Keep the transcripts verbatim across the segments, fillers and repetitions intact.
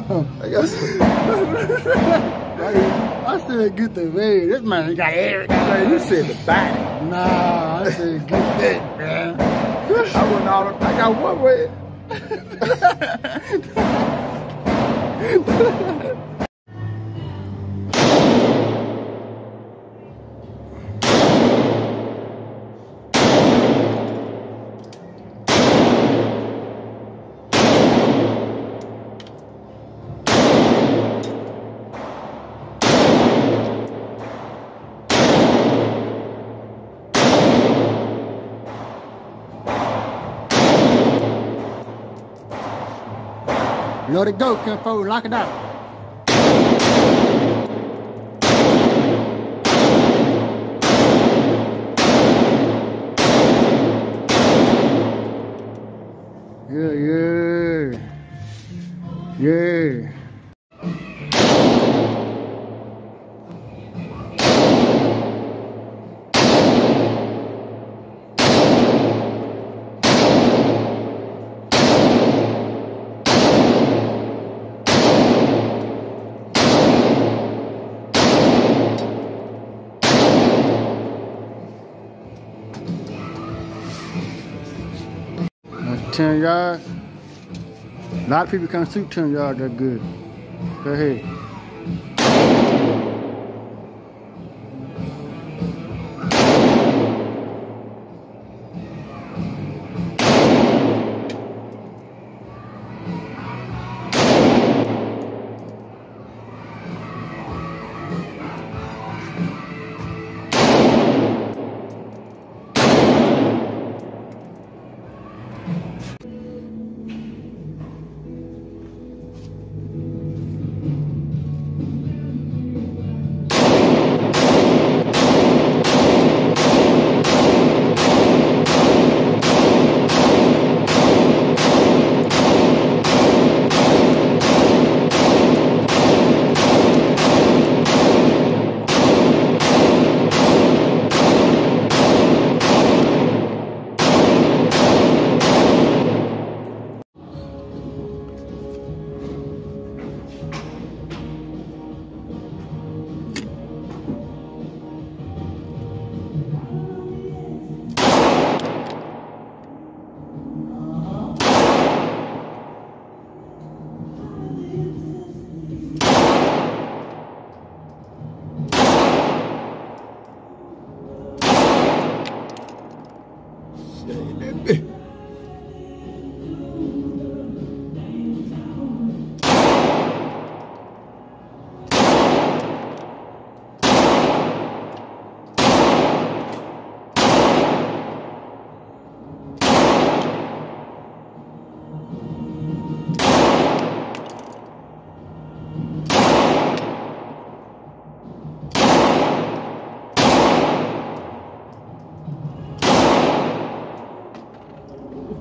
I guess. I said get the way. This man got everything. You said the body. Nah, I said get that, man. I went all. I got one way. Let it go, Kenfo. Lock it out. Yeah, yeah. Yeah. ten yards. A lot of people can't shoot ten yards that good. Go ahead.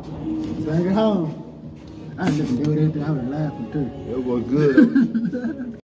Bring it home. I didn't do anything. I was laughing too. It was good.